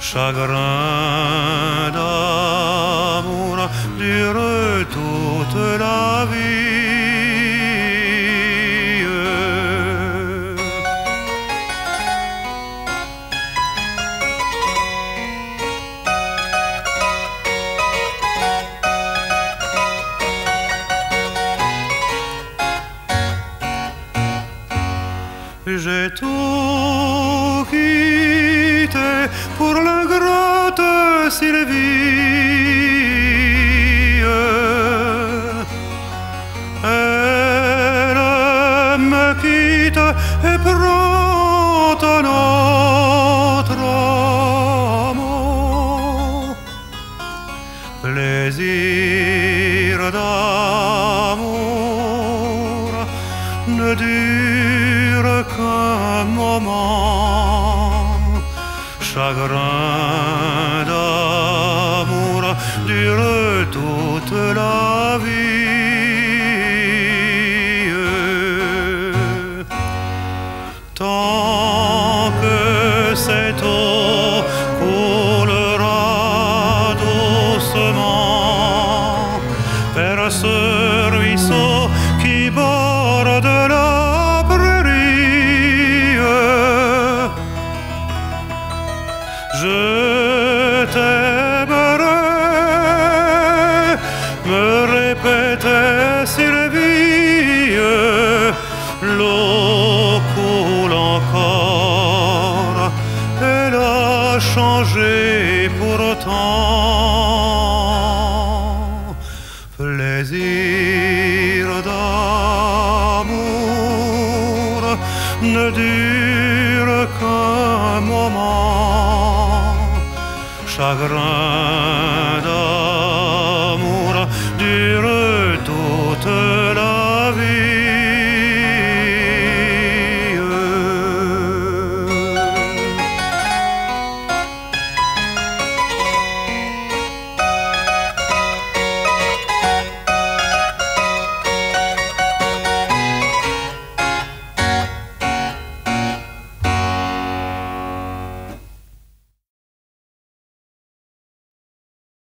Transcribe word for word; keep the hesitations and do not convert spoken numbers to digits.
chagrin d'amour dure toute la vie. J'ai tout quitté pour l'ingrate Sylvie. Elle me quitte et prend un autre amour. Plaisir d'amour ne dure qu'un moment, chagrin d'amour dure toute la vie. Tant que cette eau coulera doucement vers ce ruisseau qui borde la je t'aimerai, me répétait Sylvie. L'eau coule encore, elle a changé pourtant. Plaisir d'amour ne dure qu'un moment, chagrin d'amour dure toute